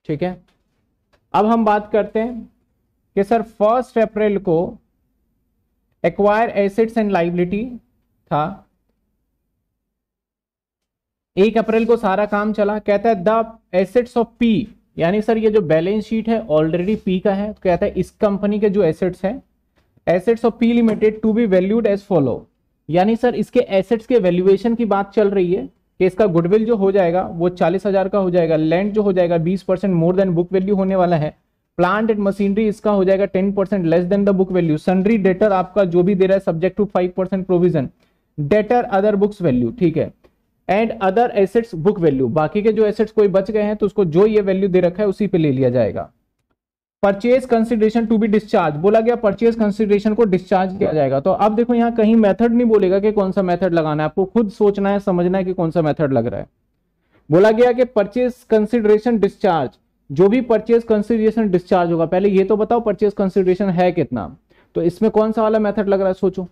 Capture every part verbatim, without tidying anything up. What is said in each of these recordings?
ठीक है, अब हम बात करते हैं कि सर फर्स्ट अप्रैल को एक्वायर एसेट्स एंड लाइबिलिटी था, एक अप्रैल को सारा काम चला। कहता है द एसेट्स ऑफ पी, यानी सर ये जो बैलेंस शीट है ऑलरेडी पी का है, तो कहता है इस कंपनी के जो एसेट्स हैं, assets of P limited to be valued as follow, यानी सर इसके एसेट्स के वैल्यूएशन की बात चल रही है कि इसका गुडविल जो हो जाएगा वो चालीस हजार का हो जाएगा, लैंड जो हो जाएगा बीस percent more than book value होने वाला है, प्लांट एंड मशीनरी इसका हो जाएगा ten percent less than the book value, sundry debtor आपका जो भी दे रहा है subject to five percent provision, debtor other books value, ठीक है, and other assets book value, बाकी के जो एसेट्स कोई बच गए हैं तो उसको जो ये वैल्यू दे रखा है उसी पे ले लिया जाएगा। Purchase consideration to be discharge, बोला गया परचेज कंसिडरेशन को डिस्चार्ज किया जाएगा। तो अब देखो यहाँ कहीं मेथड नहीं बोलेगा कि कौन सा मेथड लगाना है, आपको खुद सोचना है, समझना है कि कौन सा मेथड लग रहा है। बोला गया कि परचेज कंसिडरेशन डिस्चार्ज, जो भी परचेज कंसिडरेशन डिस्चार्ज होगा, पहले ये तो बताओ परचेज कंसिडरेशन है कितना, तो इसमें कौन सा वाला मेथड लग रहा है सोचो।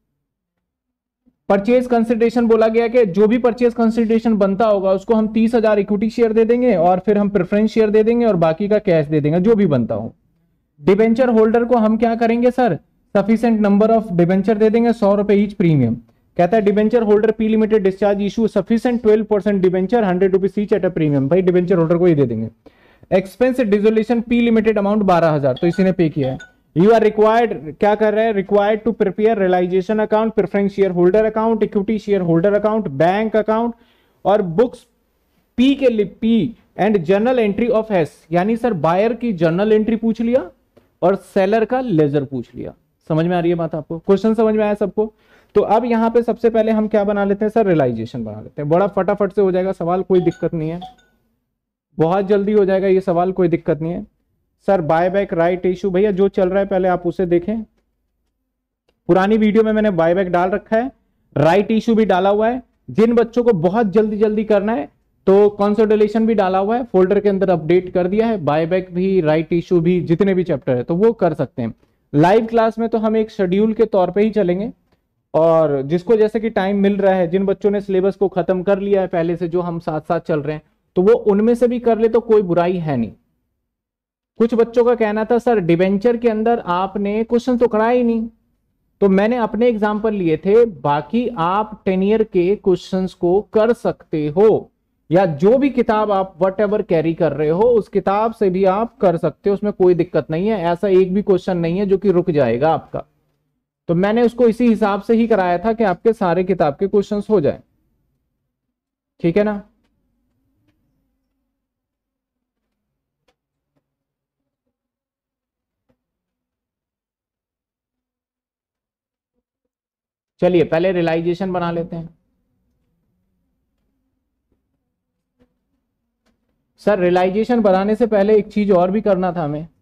परचेज कंसिडरेशन बोला गया कि जो भी परचेज कंसिडरेशन बनता होगा उसको हम तीस हजार इक्विटी शेयर दे देंगे और फिर हम प्रेफरेंस शेयर दे देंगे और बाकी का कैश दे देंगे जो भी बनता हो। डिबेंचर होल्डर को हम क्या करेंगे sir, sufficient number of debenture दे देंगे, सौ रुपए ईच प्रीमियम। कहता है debenture holder P limited discharge issue sufficient twelve percent debenture hundred rupees each at a premium, भाई डिबेंचर होल्डर को ही दे देंगे। Expense dissolution P limited amount बारह हजार, तो इसी ने पे किया है। यू आर रिक्वायर्ड, क्या कर रहे हैं, required to prepare realisation account, preference share holder account, equity share holder account, bank account और बुक्स पी के लिए P and journal entry of S, यानी सर बायर की जर्नल एंट्री पूछ लिया और सेलर का लेजर पूछ लिया। समझ में आ रही है बात आपको, क्वेश्चन समझ में आया सबको। तो अब यहां पे सबसे पहले हम क्या बना लेते हैं सर, रियलाइजेशन बना लेते हैं, बड़ा फटाफट से हो जाएगा सवाल, कोई दिक्कत नहीं है, बहुत जल्दी हो जाएगा ये सवाल, कोई दिक्कत नहीं है। Sir buy back right issue, भैया जो चल रहा है पहले आप उसे देखें, पुरानी वीडियो में मैंने बाय बैक डाल रखा है, राइट इशू भी डाला हुआ है। जिन बच्चों को बहुत जल्दी जल्दी करना है तो कंसोलिडेशन भी डाला हुआ है, फोल्डर के अंदर अपडेट कर दिया है, बाय बैक भी राइट इशू भी, जितने भी चैप्टर है तो वो कर सकते हैं। लाइव क्लास में तो हम एक शेड्यूल के तौर पे ही चलेंगे और जिसको जैसे कि टाइम मिल रहा है, जिन बच्चों ने सिलेबस को खत्म कर लिया है पहले से, जो हम साथ साथ चल रहे हैं, तो वो उनमें से भी कर ले तो कोई बुराई है नहीं। कुछ बच्चों का कहना था सर डिबेंचर के अंदर आपने क्वेश्चन तो कराया ही नहीं, तो मैंने अपने एग्जाम्पल लिए थे, बाकी आप टेन ईयर के क्वेश्चंस को कर सकते हो, या जो भी किताब आप वट एवर कैरी कर रहे हो उस किताब से भी आप कर सकते हो, उसमें कोई दिक्कत नहीं है। ऐसा एक भी क्वेश्चन नहीं है जो कि रुक जाएगा आपका, तो मैंने उसको इसी हिसाब से ही कराया था कि आपके सारे किताब के क्वेश्चंस हो जाए, ठीक है ना। चलिए पहले रियलाइजेशन बना लेते हैं। सर रियलाइजेशन बनाने से पहले एक चीज और भी करना था हमें,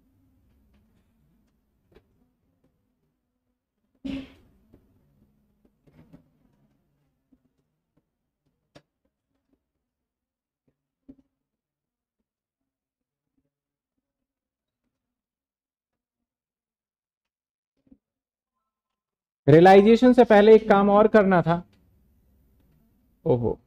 रियलाइजेशन से पहले एक काम और करना था। ओहो,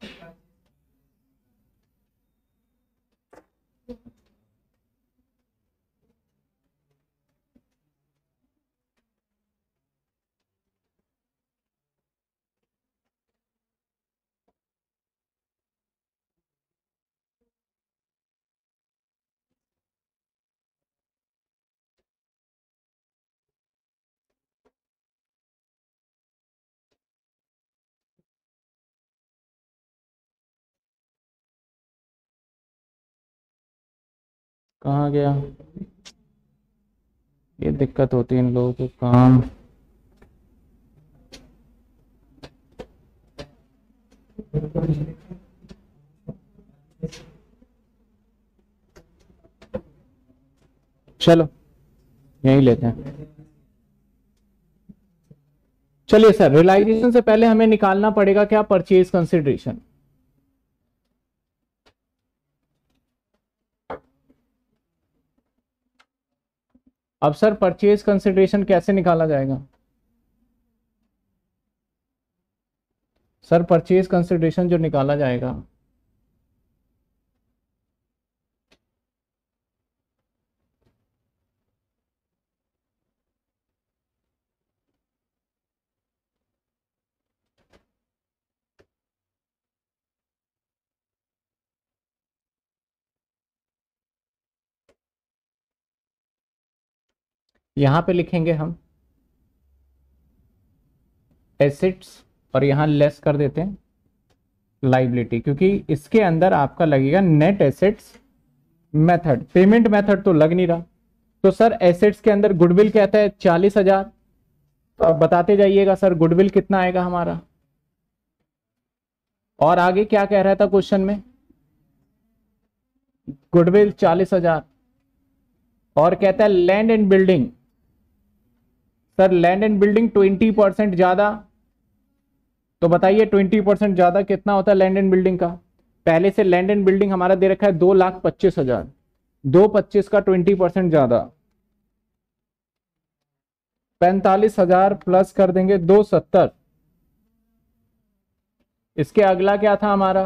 कहाँ गया, ये दिक्कत होती है इन लोगों को काम। चलो यही लेते हैं। चलिए सर रियलाइजेशन से पहले हमें निकालना पड़ेगा क्या, परचेज कंसिडरेशन। अब सर परचेज कंसिडरेशन कैसे निकाला जाएगा, सर परचेज कंसिडरेशन जो निकाला जाएगा यहां पे लिखेंगे हम एसेट्स और यहां लेस कर देते हैं लाइबिलिटी, क्योंकि इसके अंदर आपका लगेगा net assets method, payment method तो लग नहीं रहा। तो सर एसेट्स के अंदर गुडविल कहता है चालीस हजार, तो आप बताते जाइएगा सर गुडविल कितना आएगा हमारा। और आगे क्या कह रहा था क्वेश्चन में, गुडविल चालीस हजार, और कहता है land and building, sir land and building twenty percent ज्यादा, तो बताइए ट्वेंटी परसेंट ज्यादा कितना होता है लैंड एंड बिल्डिंग का। पहले से लैंड एंड बिल्डिंग हमारा दे रखा है दो लाख पच्चीस हजार, दो पच्चीस का ट्वेंटी परसेंट ज्यादा पैंतालीस हजार प्लस कर देंगे दो सत्तर। इसके अगला क्या था हमारा,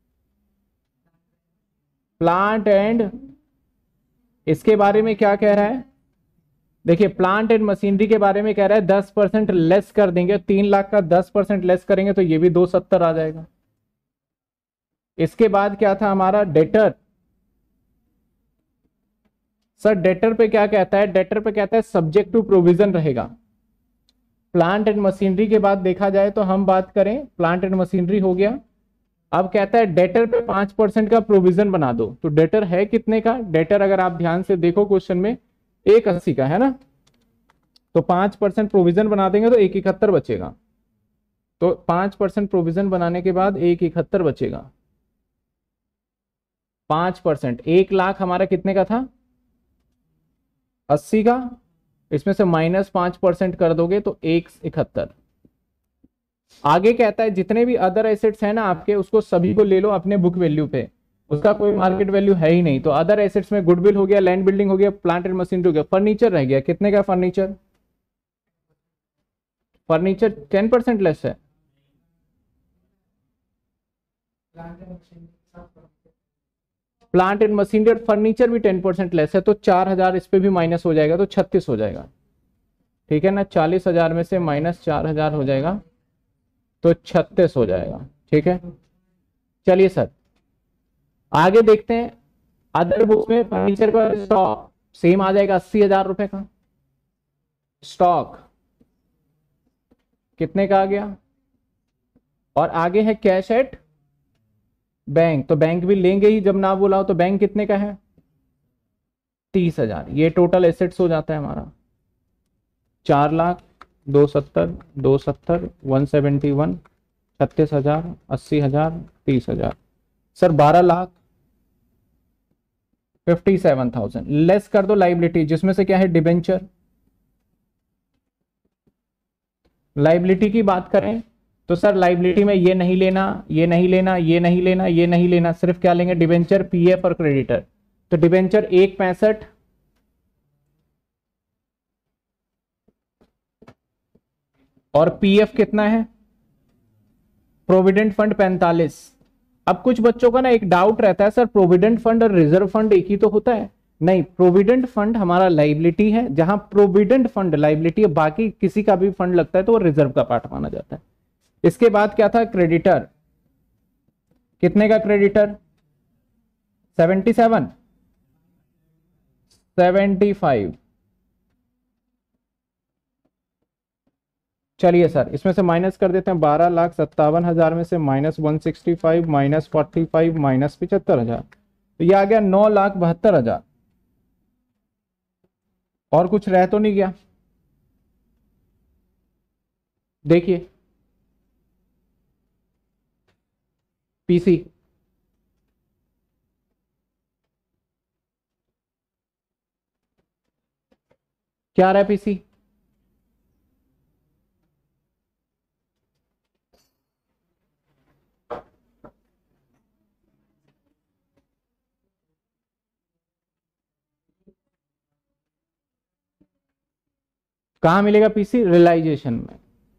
प्लांट एंड, इसके बारे में क्या कह रहा है, देखिए प्लांट एंड मशीनरी के बारे में कह रहा है दस परसेंट लेस कर देंगे, तीन लाख का दस परसेंट लेस करेंगे तो ये भी दो सत्तर आ जाएगा। इसके बाद क्या था हमारा डेटर, सर डेटर पे क्या कहता है, डेटर पे कहता है सब्जेक्ट टू प्रोविजन रहेगा। प्लांट एंड मशीनरी के बाद देखा जाए तो हम बात करें, प्लांट एंड मशीनरी हो गया, अब कहता है डेटर पे पांच परसेंट का प्रोविजन बना दो। तो डेटर है कितने का, डेटर अगर आप ध्यान से देखो क्वेश्चन में एक अस्सी का है ना, तो पांच परसेंट प्रोविजन बना देंगे तो एक इकहत्तर बचेगा। तो पांच परसेंट प्रोविजन बनाने के बाद एक इकहत्तर बचेगा। पांच परसेंट एक लाख हमारा कितने का था, अस्सी का, इसमें से माइनस पांच परसेंट कर दोगे तो एक इकहत्तर। आगे कहता है जितने भी अदर एसेट्स हैं ना आपके, उसको सभी को ले लो अपने बुक वैल्यू पे, उसका कोई मार्केट वैल्यू है ही नहीं। तो अदर एसेट्स में गुडविल हो गया, लैंड बिल्डिंग हो गया, प्लांट एंड मशीनरी हो गया, फर्नीचर रह गया, कितने का furniture, furniture ten percent less है, प्लांट एंड मशीनरी और फर्नीचर भी टेन परसेंट लेस है, तो चार हजार इस पे भी माइनस हो जाएगा तो छत्तीस हो जाएगा, ठीक है ना। चालीस हजार में से माइनस चार हजार हो जाएगा तो छत्तीस हो जाएगा, ठीक है। चलिए सर आगे देखते हैं, अदर बुक्स में फर्नीचर का स्टॉक सेम आ जाएगा अस्सी हजार रुपए का, स्टॉक कितने का आ गया, और आगे है कैश एट बैंक, तो बैंक भी लेंगे ही जब ना बोला हो, तो बैंक कितने का है तीस हजार। ये टोटल एसेट्स हो जाता है हमारा चार लाख दो सत्तर दो सत्तर वन सेवेंटी वन छत्तीस हजार अस्सी हजार तीस हजार, सर बारह lakh fifty seven thousand. Less कर दो लाइबिलिटी, जिसमें से क्या है डिबेंचर। लाइबिलिटी की बात करें तो सर लाइबिलिटी में ये नहीं लेना, ये नहीं लेना, ये नहीं लेना, ये नहीं लेना, सिर्फ क्या लेंगे डिबेंचर, पीएफ और क्रेडिटर। तो डिबेंचर एक पैंसठ, और पीएफ कितना है, प्रोविडेंट फंड पैंतालीस। अब कुछ बच्चों का ना एक डाउट रहता है, सर प्रोविडेंट फंड और रिजर्व फंड एक ही तो होता है। नहीं, प्रोविडेंट फंड हमारा लाइबिलिटी है, जहां प्रोविडेंट फंड लाइबिलिटी है, बाकी किसी का भी फंड लगता है तो वो रिजर्व का पार्ट माना जाता है। इसके बाद क्या था क्रेडिटर, कितने का creditor seventy seven seventy five. चलिए सर इसमें से माइनस कर देते हैं, बारह लाख सत्तावन हजार में से minus one sixty five minus forty five minus पिछहत्तर हजार, तो ये आ गया नौ लाख बहत्तर हजार। और कुछ रह तो नहीं गया, देखिए पीसी क्या रहा है, पीसी कहां मिलेगा, पीसी रियलाइजेशन में।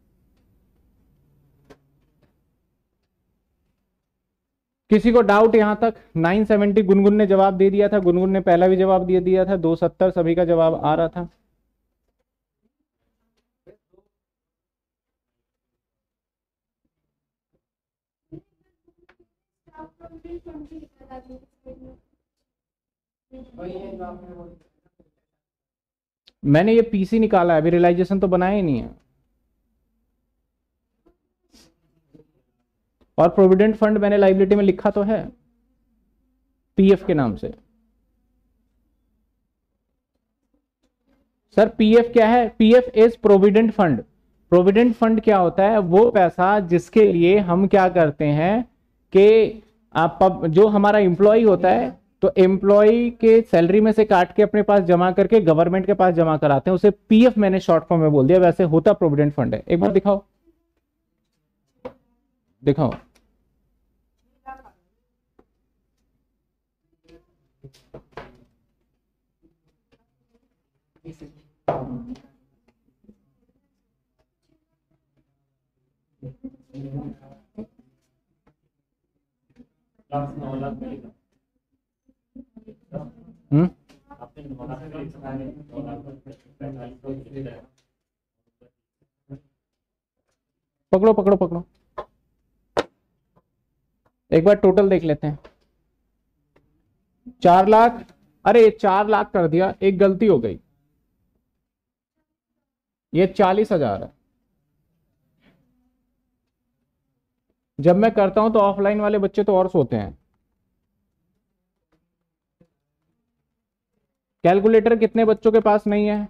किसी को डाउट यहां तक, नाइन सेवेंटी गुनगुन ने जवाब दे दिया था, गुनगुन ने पहला भी जवाब दे दिया था, दो सत्तर सभी का जवाब आ रहा था। मैंने ये पीसी निकाला है, अभी रियलाइजेशन तो बनाया ही नहीं है। और प्रोविडेंट फंड मैंने लाइबिलिटी में लिखा तो है पीएफ के नाम से। सर पीएफ क्या है? PF is provident fund. Provident fund क्या होता है? वो पैसा जिसके लिए हम क्या करते हैं कि आप जो हमारा एम्प्लॉय होता है तो एम्प्लॉय के सैलरी में से काट के अपने पास जमा करके गवर्नमेंट के पास जमा कराते हैं, उसे पीएफ मैंने शॉर्ट फॉर्म में बोल दिया, वैसे होता प्रोविडेंट फंड है। एक बार दिखाओ दिखाओ। हम्म पकड़ो पकड़ो पकड़ो, एक बार टोटल देख लेते हैं। चार लाख, अरे चार लाख कर दिया, एक गलती हो गई, ये चालीस हजार है। जब मैं करता हूं तो ऑफलाइन वाले बच्चे तो और सोते हैं। कैलकुलेटर कितने बच्चों के पास नहीं है?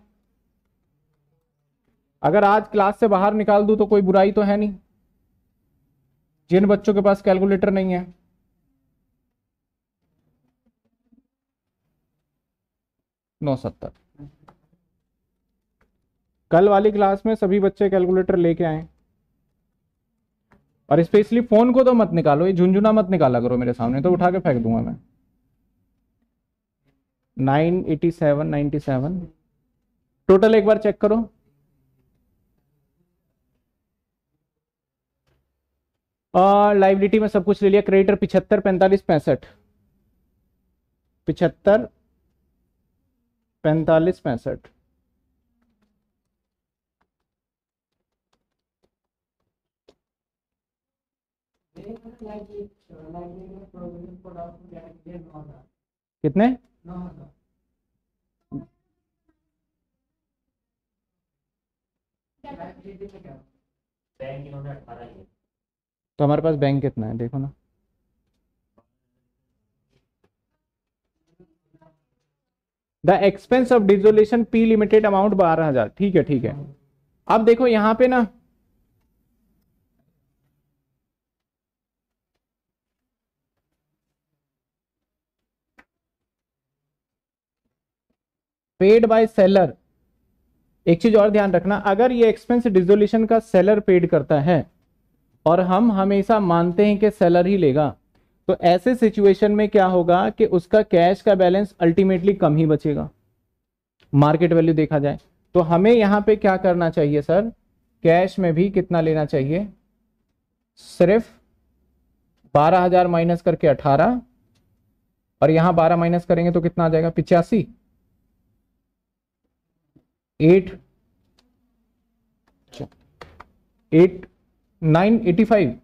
अगर आज क्लास से बाहर निकाल दूं तो कोई बुराई तो है नहीं, जिन बच्चों के पास कैलकुलेटर नहीं है। नौ सत्तर। कल वाली क्लास में सभी बच्चे कैलकुलेटर लेके आए, और स्पेशली फोन को तो मत निकालो, ये झुंझुना मत निकाला करो मेरे सामने, तो उठा के फेंक दूंगा मैं। Nine eighty seven ninety seven total एक बार चेक करो। और लाइबिलिटी में सब कुछ ले लिया। क्रेडिटर पिछहत्तर पैंतालीस पैंसठ, पिछहत्तर पैंतालीस पैंसठ। कितने? तो हमारे पास बैंक कितना है देखो ना। The expense of dissolution P limited amount बारह हजार। ठीक है ठीक है। अब देखो यहां पे ना पेड बाय सेलर, एक चीज और ध्यान रखना, अगर ये एक्सपेंस डिसोल्यूशन का सेलर पेड करता है और हम हमेशा मानते हैं कि सेलर ही लेगा, तो ऐसे सिचुएशन में क्या होगा कि उसका कैश का बैलेंस अल्टीमेटली कम ही बचेगा, मार्केट वैल्यू देखा जाए। तो हमें यहां पे क्या करना चाहिए सर? कैश में भी कितना लेना चाहिए? सिर्फ बारह हजार माइनस करके अठारह, और यहां बारह माइनस करेंगे तो कितना आ जाएगा? पिचासी। Eight eight nine eighty five,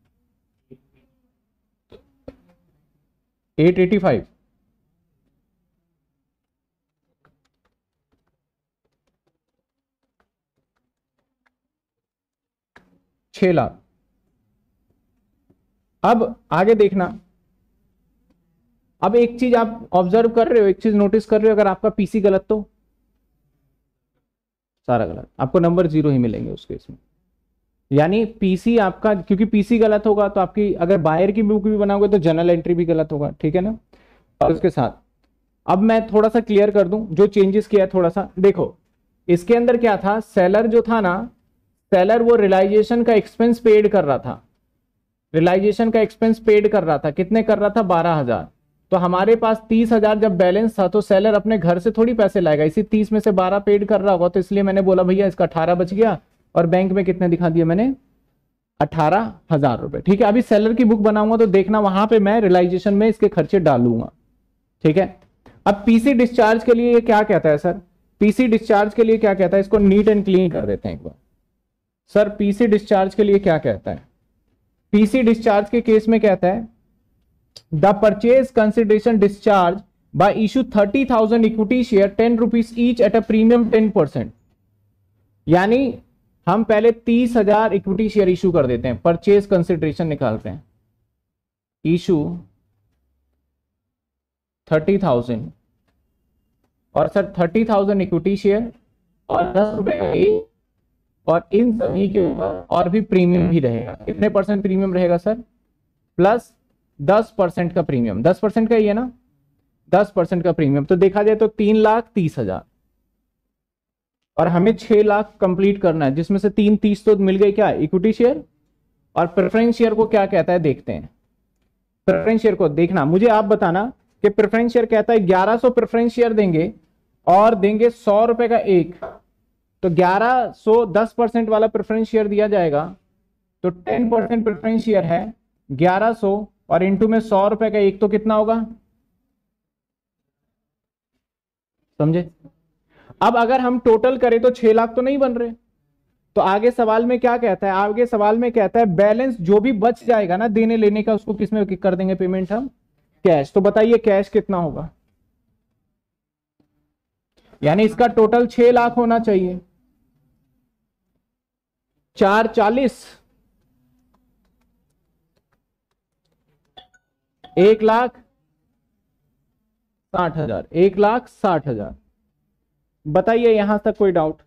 eight eighty five. छह लाख। अब आगे देखना, अब एक चीज आप ऑब्जर्व कर रहे हो, एक चीज नोटिस कर रहे हो, अगर आपका पीसी गलत तो सारा गलत, आपको नंबर जीरो ही मिलेंगे उस केस में। यानी पीसी आपका, क्योंकि पीसी गलत होगा तो आपकी, अगर बायर की बुक भी बनाओगे तो जर्नल एंट्री भी गलत होगा, ठीक है ना। और उसके साथ अब मैं थोड़ा सा क्लियर कर दूं जो चेंजेस किया है थोड़ा सा। देखो इसके अंदर क्या था, सेलर जो था ना, सेलर वो रियलाइजेशन का एक्सपेंस पेड कर रहा था, रियलाइजेशन का एक्सपेंस पेड कर रहा था। कितने कर रहा था? बारह हजार। तो हमारे पास तीस हजार जब बैलेंस था तो सेलर अपने घर से थोड़ी पैसे लाएगा, इसी तीस में से बारह पेड कर रहा होगा, तो इसलिए मैंने बोला भैया इसका अठारह बच गया, और बैंक में कितने दिखा दिया मैंने? अठारह हजार रुपए। ठीक है, अभी सेलर की बुक बनाऊंगा तो देखना वहां पे मैं रियलाइजेशन में इसके खर्चे डालूंगा, ठीक है। अब पीसी डिस्चार्ज के लिए ये क्या कहता है सर? पीसी डिस्चार्ज के लिए क्या कहता है? इसको नीट एंड क्लीन कर देते हैं एक बार। सर पीसी डिस्चार्ज के लिए क्या कहता है? पीसी डिस्चार्ज के केस में कहता है the purchase consideration discharge by issue thirty thousand equity share ten rupees each at a premium ten percent. यानी हम पहले तीस हजार इक्विटी शेयर इशू कर देते हैं, परचेज कंसिडरेशन निकालते हैं, इशू थर्टी थाउजेंड और sir thirty thousand equity share और दस रुपए का एक, और इन सभी के ऊपर और भी प्रीमियम भी रहेगा। कितने परसेंट प्रीमियम रहेगा सर? प्लस दस परसेंट का प्रीमियम, दस परसेंट का ही है ना, दस परसेंट का प्रीमियम। तो देखा जाए तो तीन लाख तीस हजार और हमें छह लाख कंप्लीट करना है, जिसमें से तीन तीस तो मिल गई क्या, इक्विटी शेयर। और प्रेफरेंस शेयर को क्या कहता है देखते हैं। प्रेफरेंस शेयर को देखना, मुझे आप बताना कि प्रेफरेंस शेयर कहता है ग्यारह सौ प्रेफरेंस शेयर देंगे और देंगे सौ रुपए का एक, तो ग्यारह सौ दस परसेंट वाला प्रेफरेंस शेयर दिया जाएगा, तो टेन परसेंट प्रेफरेंस शेयर है ग्यारह सौ और इंटू में सौ रुपए का एक, तो कितना होगा, समझे। अब अगर हम टोटल करें तो छह लाख तो नहीं बन रहे, तो आगे सवाल में क्या कहता है, आगे सवाल में कहता है बैलेंस जो भी बच जाएगा ना देने लेने का, उसको किस में कर देंगे पेमेंट हम, कैश। तो बताइए कैश कितना होगा, यानी इसका टोटल छह लाख होना चाहिए, चार चालीस, एक लाख साठ हजार, एक लाख साठ हजार। बताइए यहां तक कोई डाउट?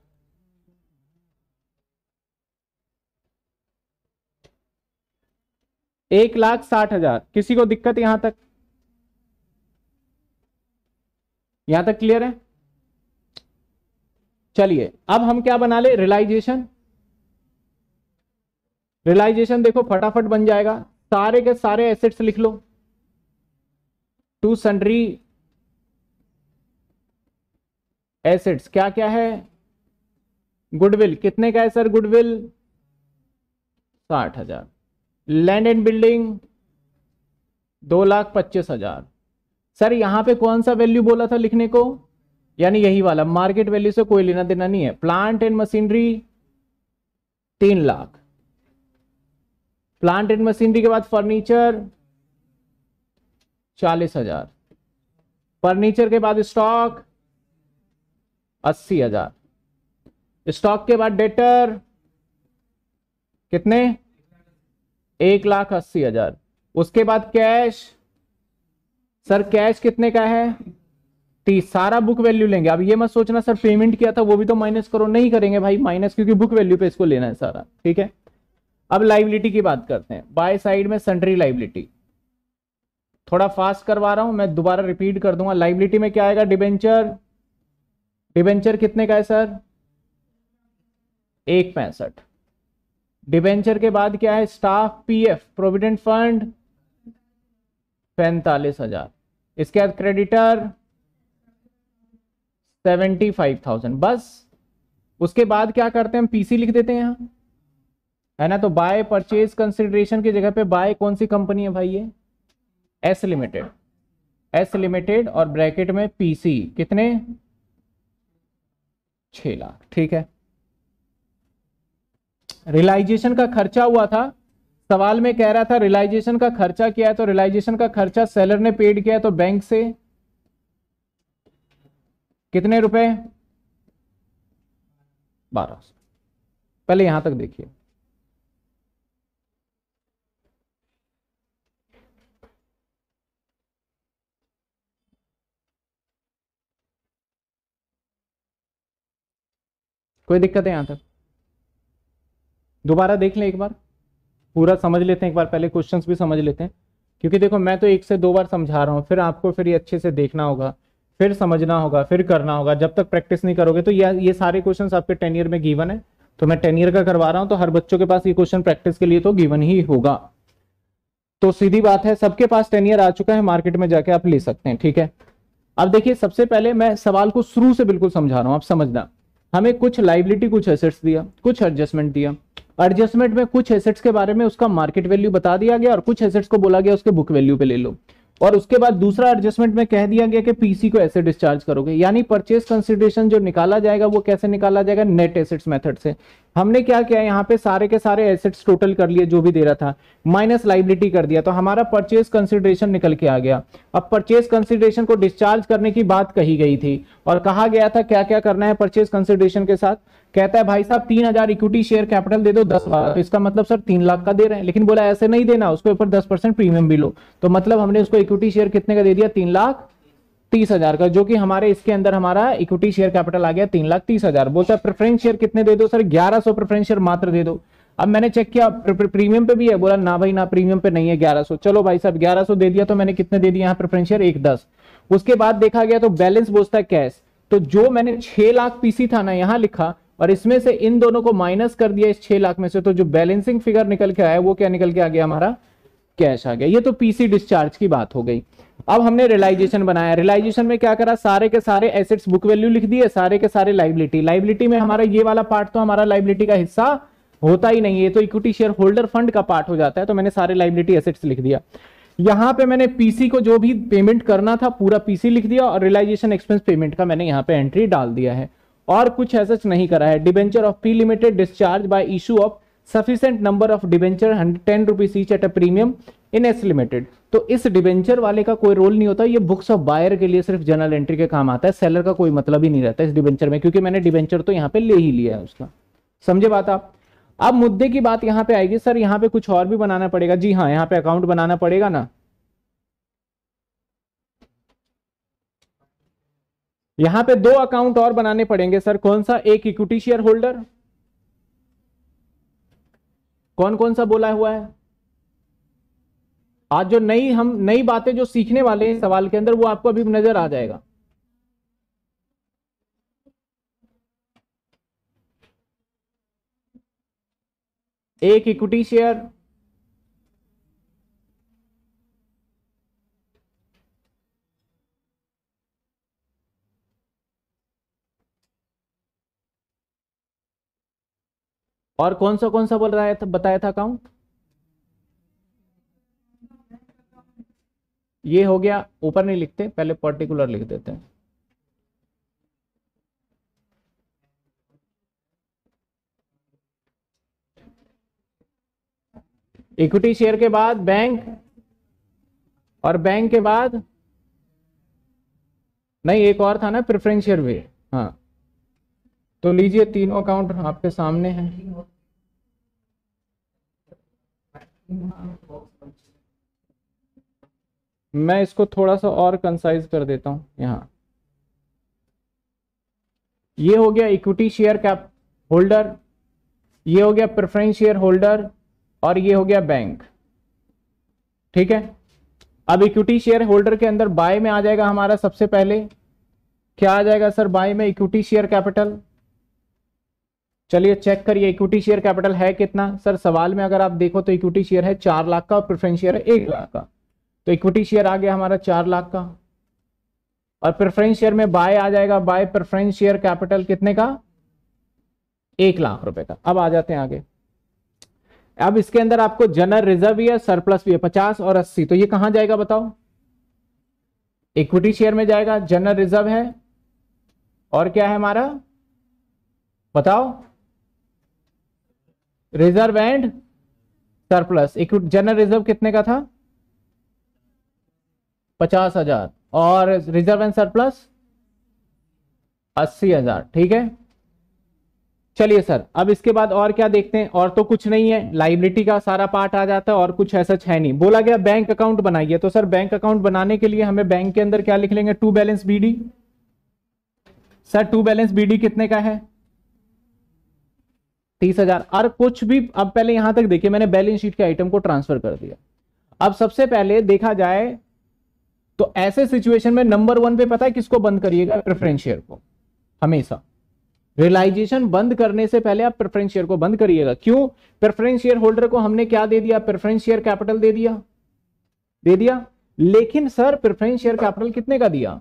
एक लाख साठ हजार, किसी को दिक्कत यहां तक? यहां तक क्लियर है? चलिए अब हम क्या बना ले, रियलाइजेशन। रियलाइजेशन देखो फटाफट बन जाएगा, सारे के सारे एसेट्स लिख लो। टू सन्ड्री एसेट्स क्या क्या है, गुडविल कितने का है सर, गुडविल साठ हजार, लैंड एंड बिल्डिंग दो लाख पच्चीस हजार। सर यहां पे कौन सा वैल्यू बोला था लिखने को, यानी यही वाला, मार्केट वैल्यू से कोई लेना देना नहीं है। प्लांट एंड मशीनरी तीन लाख, प्लांट एंड मशीनरी के बाद फर्नीचर चालीस हजार, फर्नीचर के बाद स्टॉक अस्सी हजार, स्टॉक के बाद डेटर कितने, एक लाख अस्सी हजार, उसके बाद कैश, सर कैश कितने का है तीस, सारा बुक वैल्यू लेंगे। अब ये मत सोचना सर पेमेंट किया था वो भी तो माइनस करो, नहीं करेंगे भाई माइनस, क्योंकि बुक वैल्यू पे इसको लेना है सारा, ठीक है। अब लाइबिलिटी की बात करते हैं, बाय साइड में सन्ड्री लाइबिलिटी, थोड़ा फास्ट करवा रहा हूं मैं, दोबारा रिपीट कर दूंगा। लाइबिलिटी में क्या आएगा, डिबेंचर, डिबेंचर कितने का है सर, एक पैंसठ, डिबेंचर के बाद क्या है, स्टाफ पीएफ प्रोविडेंट फंड पैंतालीस हजार, इसके बाद क्रेडिटर सेवेंटी फाइव थाउजेंड, बस। उसके बाद क्या करते हैं हम, पीसी लिख देते हैं यहां, है ना। तो बाय परचेज कंसिडरेशन की जगह पे बाय कौन सी कंपनी है भाई, ये एस लिमिटेड, एस लिमिटेड और ब्रैकेट में पीसी कितने, छह लाख, ठीक है। रियलाइजेशन का खर्चा हुआ था, सवाल में कह रहा था रियलाइजेशन का खर्चा क्या है, तो रियलाइजेशन का खर्चा सेलर ने पेड किया है, तो बैंक से कितने रुपए, बारह सौ। पहले यहां तक देखिए, कोई दिक्कत है यहां तक? दोबारा देख लें एक बार, पूरा समझ लेते हैं एक बार, पहले क्वेश्चंस भी समझ लेते हैं, क्योंकि देखो मैं तो एक से दो बार समझा रहा हूं, फिर आपको फिर ये अच्छे से देखना होगा, फिर समझना होगा, फिर करना होगा। जब तक प्रैक्टिस नहीं करोगे तो ये ये सारे क्वेश्चंस आपके टेन ईयर में गिवन है, तो मैं टेन ईयर का करवा रहा हूं, तो हर बच्चों के पास ये क्वेश्चन प्रैक्टिस के लिए तो गिवन ही होगा। तो सीधी बात है, सबके पास टेन ईयर आ चुका है, मार्केट में जाके आप ले सकते हैं, ठीक है। अब देखिए सबसे पहले मैं सवाल को शुरू से बिल्कुल समझा रहा हूं, आप समझना। हमें कुछ लाइबिलिटी, कुछ एसेट्स दिया, कुछ एडजस्टमेंट दिया, एडजस्टमेंट में कुछ एसेट्स के बारे में उसका मार्केट वैल्यू बता दिया गया और कुछ एसेट्स को बोला गया उसके बुक वैल्यू पे ले लो, और उसके बाद दूसरा एडजस्टमेंट में कह दिया गया कि पीसी को ऐसे डिस्चार्ज करोगे, यानी परचेज कंसिडरेशन जो निकाला जाएगा वो कैसे निकाला जाएगा, नेट एसेट्स मेथड से। हमने क्या किया, यहाँ पे सारे के सारे एसेट्स टोटल कर लिए जो भी दे रहा था, माइनस लाइबिलिटी कर दिया, तो हमारा परचेज कंसिडरेशन निकल के आ गया। अब परचेज कंसिडरेशन को डिस्चार्ज करने की बात कही गई थी और कहा गया था क्या क्या करना है परचेज कंसिडरेशन के साथ। कहता है भाई साहब तीन हजार इक्विटी शेयर कैपिटल दे दो दस बार, तो इसका मतलब सर तीन लाख का दे रहे हैं, लेकिन बोला ऐसे नहीं देना, उसके ऊपर दस परसेंट प्रीमियम भी लो। तो मतलब हमने उसको इक्विटी शेयर कितने का दे दिया, तीन लाख तीस हजार का, जो कि हमारे इसके अंदर हमारा इक्विटी शेयर कैपिटल आ गया तीन लाख तीस हजार। बोलता है प्रेफरेंस शेयर कितने दे दो, सर ग्यारह सौ प्रेफरेंस शेयर मात्र दे दो। अब मैंने चेक किया प्रीमियम पे भी है, बोला ना भाई ना प्रीमियम पे नहीं है ग्यारह सौ। चलो भाई साहब ग्यारह सौ दे दिया, तो मैंने कितने दे दिया यहाँ प्रेफरेंस शेयर, एक दस। उसके बाद देखा गया तो बैलेंस बोलता है कैश, तो जो मैंने छह लाख पीसी था ना यहाँ लिखा और इसमें से इन दोनों को माइनस कर दिया इस छह लाख में से, तो जो बैलेंसिंग फिगर निकल के आया वो क्या निकल के आ गया, हमारा कैश आ गया। ये तो पीसी डिस्चार्ज की बात हो गई। अब हमने रियलाइजेशन बनाया, रियलाइजेशन में क्या करा, सारे के सारे एसेट्स बुक वैल्यू लिख दिए, सारे के सारे लाइबिलिटी। लाइबिलिटी में हमारा ये वाला पार्ट तो हमारा लाइबिलिटी का हिस्सा होता ही नहीं है, तो इक्विटी शेयर होल्डर फंड का पार्ट हो जाता है, तो मैंने सारे लाइबिलिटी एसेट्स लिख दिया। यहां पे मैंने पीसी को जो भी पेमेंट करना था पूरा पीसी लिख दिया और रियलाइजेशन एक्सपेंस पेमेंट का मैंने यहाँ पे एंट्री डाल दिया है, और कुछ ऐसा नहीं करा है। Debenture of P limited discharge by issue of sufficient number of debenture ten rupees each at a premium in S limited. तो इस डिबेंचर वाले का कोई रोल नहीं होता, ये बुक्स ऑफ बायर के लिए सिर्फ जनरल एंट्री के काम आता है, सेलर का कोई मतलब ही नहीं रहता इस डिबेंचर में, क्योंकि मैंने डिबेंचर तो यहाँ पे ले ही लिया है उसका। समझे बात आप। अब मुद्दे की बात यहाँ पे आएगी, सर यहाँ पे कुछ और भी बनाना पड़ेगा। जी हाँ, यहाँ पे अकाउंट बनाना पड़ेगा ना, यहाँ पे दो अकाउंट और बनाने पड़ेंगे सर। कौन सा, एक इक्विटी शेयर होल्डर, कौन कौन सा बोला हुआ है। आज जो नई हम नई बातें जो सीखने वाले हैं सवाल के अंदर वो आपको अभी नजर आ जाएगा। एक इक्विटी शेयर, और कौन सा कौन सा बोल रहा था, बताया था अकाउंट। ये हो गया, ऊपर नहीं लिखते, पहले पर्टिकुलर लिख देते हैं। इक्विटी शेयर के बाद बैंक, और बैंक के बाद नहीं एक और था ना प्रेफरेंस शेयर भी। हाँ तो लीजिए तीनों अकाउंट आपके सामने हैं। मैं इसको थोड़ा सा और कंसाइज कर देता हूं। यहाँ ये हो गया इक्विटी शेयर कैप होल्डर, ये हो गया प्रेफरेंस शेयर होल्डर, और ये हो गया बैंक। ठीक है, अब इक्विटी शेयर होल्डर के अंदर बाय में आ जाएगा हमारा सबसे पहले क्या आ जाएगा सर, बाय में इक्विटी शेयर कैपिटल। चलिए चेक करिए इक्विटी शेयर कैपिटल है कितना सर। सवाल में अगर आप देखो तो इक्विटी शेयर है चार लाख का और प्रेफरेंस शेयर है एक लाख का, तो इक्विटी शेयर आ गया हमारा चार लाख का, और प्रेफरेंस शेयर में बाय आ जाएगा, बाय प्रेफरेंस शेयर कैपिटल कितने का, एक लाख रुपए का। अब आ जाते हैं आगे। अब इसके अंदर आपको जनरल रिजर्व भी है, सरप्लस भी है, पचास और अस्सी, तो ये कहां जाएगा बताओ, इक्विटी शेयर में जाएगा। जनरल रिजर्व है और क्या है हमारा बताओ, reserve and surplus. General reserve कितने का था, पचास हजार, और रिजर्व एंड सरप्लस अस्सी हजार। ठीक है, चलिए सर अब इसके बाद और क्या देखते हैं। और तो कुछ नहीं है, लाइबिलिटी का सारा पार्ट आ जाता है और कुछ ऐसा है नहीं। बोला गया बैंक अकाउंट बनाइए, तो सर बैंक अकाउंट बनाने के लिए हमें बैंक के अंदर क्या लिख लेंगे, to balance BD. Sir to balance BD कितने का है, तीस हजार। और कुछ भी, अब पहले यहां तक देखिए मैंने बैलेंस शीट के आइटम को ट्रांसफर कर दिया। अब सबसे पहले देखा जाए तो ऐसे सिचुएशन में नंबर वन पे पता है किसको बंद करिएगा, प्रेफरेंस शेयर को। हमेशा रियलाइजेशन बंद करने से पहले आप प्रेफरेंस शेयर को बंद करिएगा। क्यों, प्रेफरेंस शेयर होल्डर को हमने क्या दे दिया, प्रेफरेंस शेयर कैपिटल दे दिया दे दिया लेकिन सर प्रेफरेंस शेयर कैपिटल कितने का दिया,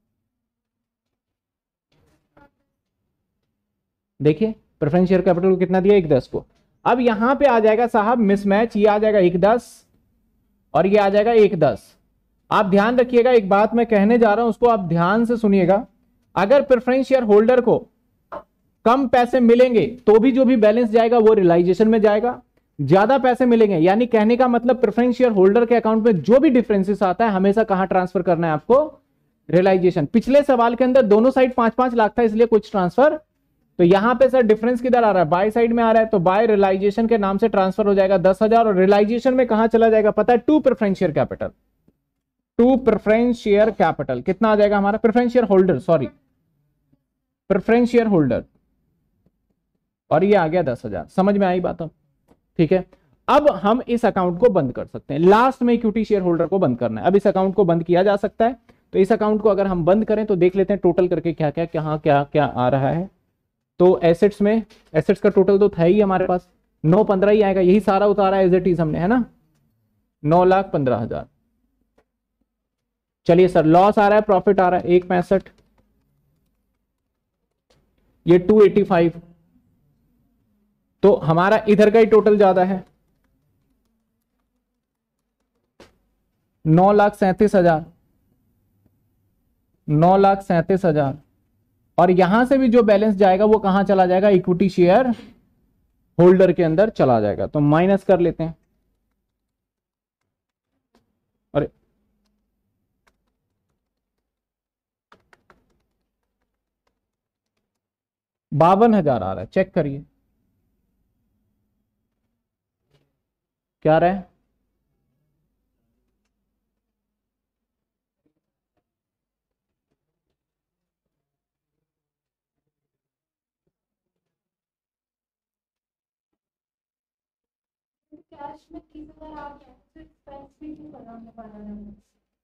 देखिए प्रेफरेंस शेयर कैपिटल को कितना दिया, एक दस को। अब यहां पे आ जाएगा साहब मिसमैच, ये आ जाएगा एक दस और ये आ जाएगा एक दस। आप ध्यान रखिएगा, एक बात मैं कहने जा रहा हूं उसको आप ध्यान से सुनिएगा। अगर प्रेफरेंस शेयर होल्डर को कम पैसे मिलेंगे तो भी जो भी बैलेंस जाएगा वो रियलाइजेशन में जाएगा, ज्यादा पैसे मिलेंगे यानी कहने का मतलब प्रेफरेंस शेयर होल्डर के अकाउंट में जो भी डिफरेंसेस आता है हमेशा कहां ट्रांसफर करना है आपको, रियलाइजेशन। पिछले सवाल के अंदर दोनों साइड पांच पांच लाख था इसलिए कुछ ट्रांसफर, तो यहां पे सर डिफरेंस किधर आ रहा है, बाय साइड में आ रहा है, तो बाय रियलाइजेशन के नाम से ट्रांसफर हो जाएगा दस हजार और रियलाइजेशन में कहां चला जाएगा पता है, to preference share capital, to preference share capital कितना आ जाएगा हमारा, preference share holder, sorry preference share holder, और ये आ गया दस हजार। समझ में आई बात? ठीक है, अब हम इस अकाउंट को बंद कर सकते हैं, लास्ट में इक्विटी शेयर होल्डर को बंद करना है। अब इस अकाउंट को बंद किया जा सकता है, तो इस अकाउंट को अगर हम बंद करें तो देख लेते हैं टोटल करके क्या क्या क्या क्या क्या आ रहा है। तो एसेट्स में, एसेट्स का टोटल तो था ही हमारे पास, नौ पंद्रह ही आएगा, यही सारा उतारा एज इट इज हमने, है ना, नौ लाख पंद्रह हजार। चलिए सर, लॉस आ रहा है, प्रॉफिट आ रहा है, एक पैंसठ, ये टू एटी फाइव, तो हमारा इधर का ही टोटल ज्यादा है, नौ लाख सैंतीस हजार, नौ लाख सैंतीस हजार, और यहां से भी जो बैलेंस जाएगा वो कहां चला जाएगा, इक्विटी शेयर होल्डर के अंदर चला जाएगा। तो माइनस कर लेते हैं, अरे बावन हजार आ रहा है, चेक करिए क्या रहा है, कैश में तीस हजार आ गया, फिर एक्सपेंस भी क्यों करना हमने बारह नंबर।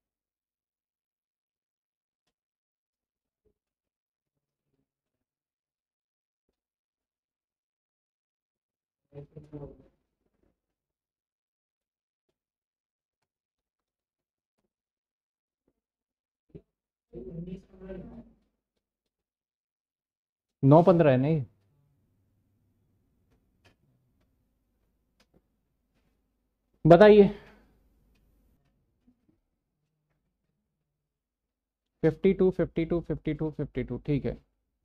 नौ पंद्रह है नहीं, बताइए fifty two fifty two fifty two fifty two, ठीक है।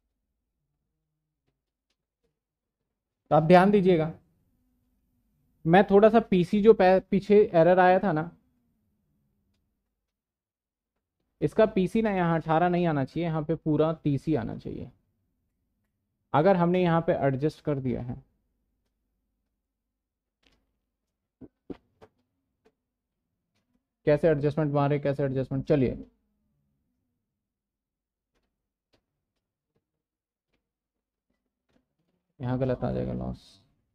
तो आप ध्यान दीजिएगा, मैं थोड़ा सा पीसी जो पीछे एरर आया था ना, इसका पीसी ना यहाँ अठारह नहीं आना चाहिए, यहाँ पे पूरा तीस ही आना चाहिए। अगर हमने यहाँ पे एडजस्ट कर दिया है, कैसे एडजस्टमेंट मारे, कैसे एडजस्टमेंट, चलिए यहाँ गलत आ जाएगा लॉस,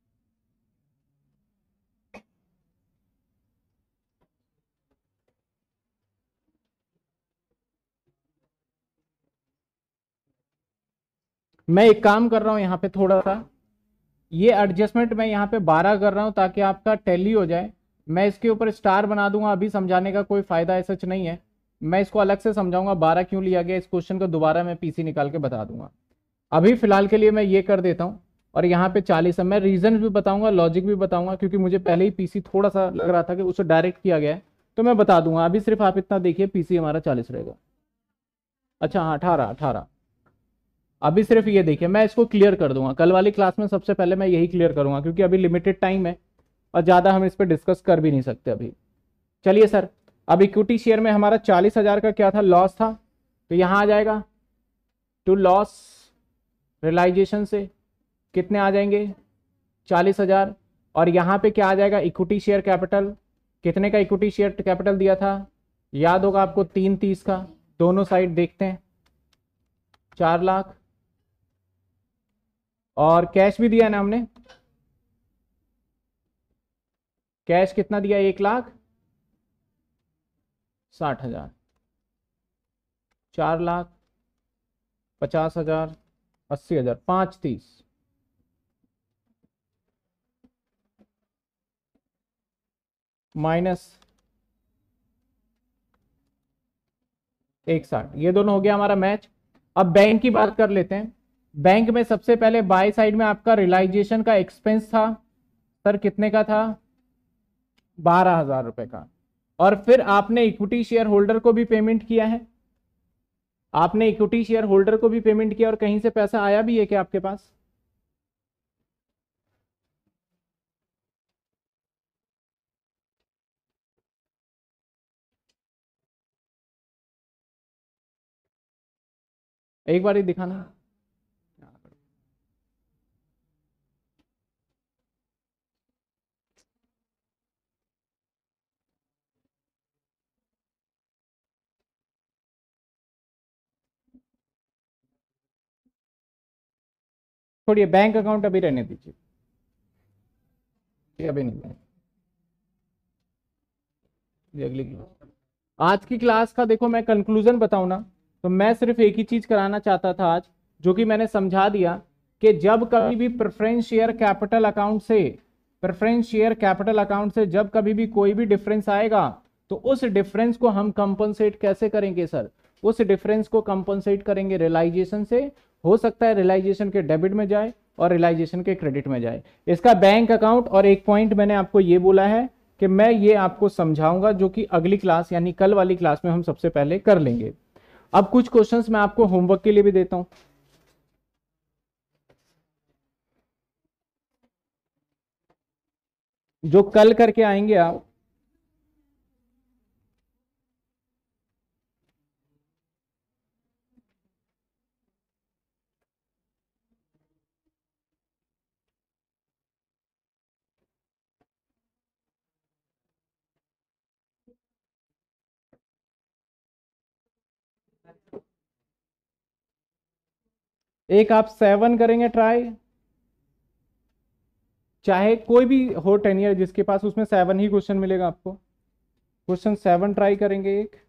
मैं एक काम कर रहा हूँ यहाँ पे थोड़ा सा, ये एडजस्टमेंट मैं यहाँ पे बारह कर रहा हूँ ताकि आपका टैली हो जाए। मैं इसके ऊपर स्टार बना दूंगा, अभी समझाने का कोई फायदा ऐसा नहीं है, मैं इसको अलग से समझाऊंगा बारह क्यों लिया गया, इस क्वेश्चन को दोबारा मैं पीसी निकाल के बता दूंगा। अभी फिलहाल के लिए मैं ये कर देता हूँ, और यहाँ पे चालीस है, मैं रीजन भी बताऊंगा, लॉजिक भी बताऊंगा, क्योंकि मुझे पहले ही पीसी थोड़ा सा लग रहा था कि उसे डायरेक्ट किया गया है, तो मैं बता दूंगा। अभी सिर्फ आप इतना देखिए, पीसी हमारा चालीस रहेगा, अच्छा हाँ अठारह अठारह, अभी सिर्फ ये देखिए, मैं इसको क्लियर कर दूंगा कल वाली क्लास में, सबसे पहले मैं यही क्लियर करूंगा क्योंकि अभी लिमिटेड टाइम है और ज़्यादा हम इस पर डिस्कस कर भी नहीं सकते अभी। चलिए सर, अब इक्विटी शेयर में हमारा चालीस हजार का क्या था, लॉस था, तो यहाँ आ जाएगा टू लॉस रियलाइजेशन से कितने आ जाएंगे, चालीस हजार, और यहाँ पे क्या आ जाएगा, इक्विटी शेयर कैपिटल, कितने का इक्विटी शेयर कैपिटल दिया था, याद होगा आपको, तीन तीस का, दोनों साइड देखते हैं, चार लाख, और कैश भी दिया ना हमने, कैश कितना दिया, एक लाख साठ हजार, चार लाख पचास हजार, अस्सी हजार, पांच तीस, माइनस एक साठ, ये दोनों हो गया हमारा मैच। अब बैंक की बात कर लेते हैं। बैंक में सबसे पहले बाय साइड में आपका रियलाइजेशन का एक्सपेंस था सर, कितने का था, बारह हजार रुपए का, और फिर आपने इक्विटी शेयर होल्डर को भी पेमेंट किया है, आपने इक्विटी शेयर होल्डर को भी पेमेंट किया और कहीं से पैसा आया भी है क्या आपके पास? एक बार ही दिखाना। छोड़िए, बैंक अकाउंट अभी रहने दीजिए, ये अभी नहीं, ये अगली क्लास। आज की क्लास का देखो मैं कंक्लूजन बताऊं ना, तो मैं सिर्फ एक ही चीज कराना चाहता था आज, जो कि मैंने समझा दिया कि जब कभी भी प्रेफरेंस शेयर कैपिटल अकाउंट से प्रेफरेंस शेयर कैपिटल अकाउंट से जब कभी भी कोई भी डिफरेंस आएगा, तो उस डिफरेंस को हम कंपनसेट कैसे करेंगे सर? उस डिफरेंस को कंपनसेट करेंगे रियलाइजेशन से। हो सकता है रियलाइजेशन के डेबिट में जाए और रियलाइजेशन के क्रेडिट में जाए। इसका बैंक अकाउंट, और एक पॉइंट मैंने आपको ये बोला है कि मैं ये आपको समझाऊंगा, जो कि अगली क्लास यानी कल वाली क्लास में हम सबसे पहले कर लेंगे। अब कुछ क्वेश्चंस मैं आपको होमवर्क के लिए भी देता हूं, जो कल करके आएंगे आप। एक आप सेवन करेंगे ट्राई, चाहे कोई भी हो टेन ईयर जिसके पास, उसमें सेवन ही क्वेश्चन मिलेगा आपको। क्वेश्चन सेवन ट्राई करेंगे। एक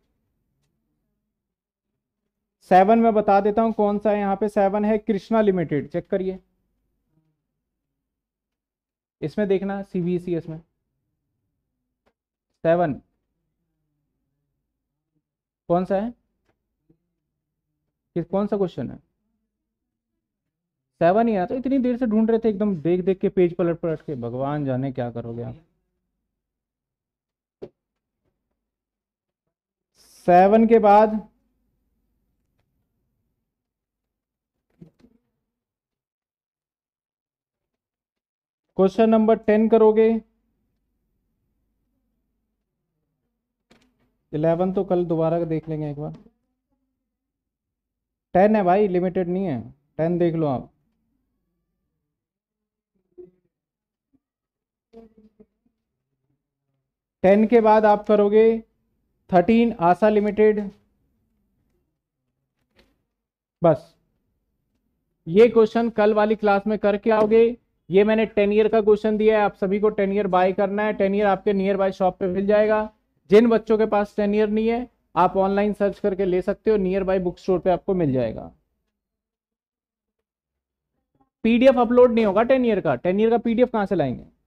सेवन में बता देता हूं कौन सा है। यहाँ पे सेवन है कृष्णा लिमिटेड, चेक करिए, इसमें देखना सीबीएसई, इसमें सेवन कौन सा है, किस कौन सा क्वेश्चन है? सेवन ही है। तो इतनी देर से ढूंढ रहे थे, एकदम देख देख के पेज पलट पलट के, भगवान जाने क्या करोगे आप। सेवन के बाद क्वेश्चन नंबर टेन करोगे। इलेवन तो कल दोबारा देख लेंगे एक बार। टेन है भाई, लिमिटेड नहीं है, टेन देख लो आप। टेन के बाद आप करोगे थर्टीन आशा लिमिटेड। बस ये क्वेश्चन कल वाली क्लास में करके आओगे। ये मैंने टेन ईयर का क्वेश्चन दिया है, आप सभी को टेन ईयर बाय करना है। टेन ईयर आपके नियर बाय शॉप पे मिल जाएगा। जिन बच्चों के पास टेन ईयर नहीं है, आप ऑनलाइन सर्च करके ले सकते हो, नियर बाय बुक स्टोर पे आपको मिल जाएगा। पीडीएफ अपलोड नहीं होगा टेन ईयर का, टेन ईयर का पीडीएफ कहां से लाएंगे?